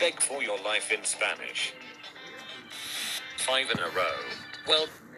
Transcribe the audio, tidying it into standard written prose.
beg for your life in Spanish. 5 in a row. Well,